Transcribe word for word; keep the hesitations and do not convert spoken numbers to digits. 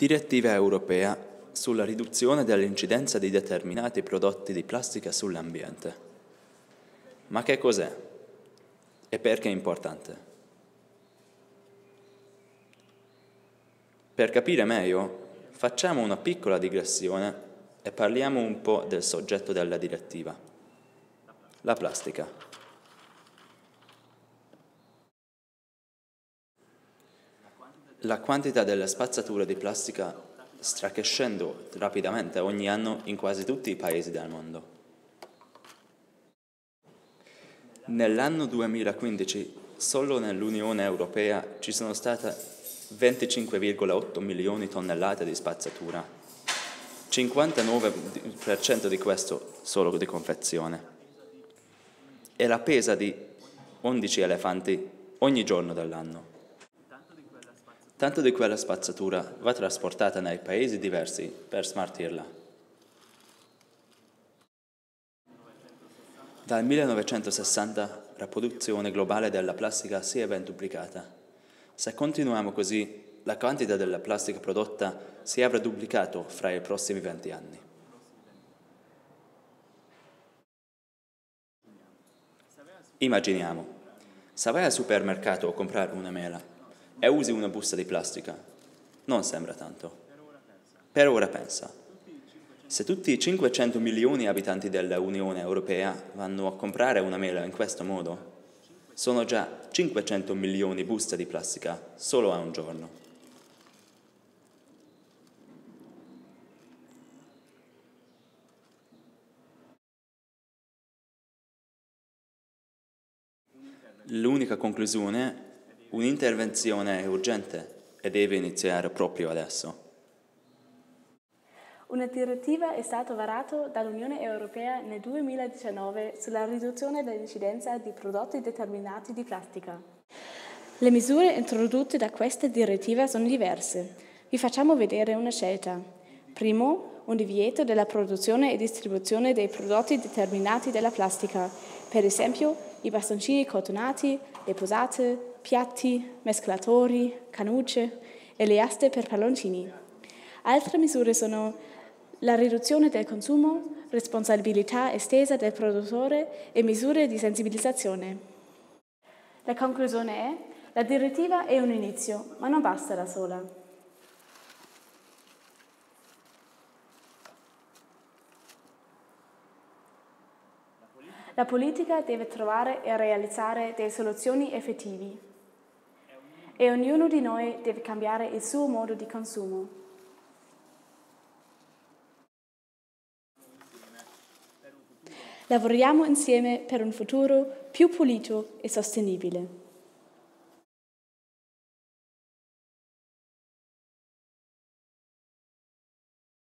Direttiva europea sulla riduzione dell'incidenza di determinati prodotti di plastica sull'ambiente. Ma che cos'è? E perché è importante? Per capire meglio, facciamo una piccola digressione e parliamo un po' del soggetto della direttiva, la plastica. La quantità della spazzatura di plastica sta crescendo rapidamente ogni anno in quasi tutti i paesi del mondo. Nell'anno duemilaquindici, solo nell'Unione Europea ci sono state venticinque virgola otto milioni di tonnellate di spazzatura, cinquantanove per cento di questo solo di confezione, e la pesa di undici elefanti ogni giorno dell'anno. Tanto di quella spazzatura va trasportata nei paesi diversi per smaltirla. Dal millenovecentosessanta la produzione globale della plastica si è ventuplicata. Se continuiamo così, la quantità della plastica prodotta si avrà duplicato fra i prossimi venti anni. Immaginiamo, se vai al supermercato a comprare una mela e usi una busta di plastica, non sembra tanto. Per ora pensa. Se tutti i cinquecento milioni di abitanti dell'Unione Europea vanno a comprare una mela in questo modo, sono già cinquecento milioni di buste di plastica solo a un giorno. L'unica conclusione è un'intervenzione è urgente e deve iniziare proprio adesso. Una direttiva è stata varata dall'Unione Europea nel duemiladiciannove sulla riduzione dell'incidenza di prodotti determinati di plastica. Le misure introdotte da questa direttiva sono diverse. Vi facciamo vedere una scelta. Primo, un divieto della produzione e distribuzione dei prodotti determinati della plastica, per esempio i bastoncini cotonati, le posate, piatti, mescolatori, cannucce e le aste per palloncini. Altre misure sono la riduzione del consumo, responsabilità estesa del produttore e misure di sensibilizzazione. La conclusione è: la direttiva è un inizio, ma non basta da sola. La politica deve trovare e realizzare delle soluzioni effettive e ognuno di noi deve cambiare il suo modo di consumo. Lavoriamo insieme per un futuro più pulito e sostenibile.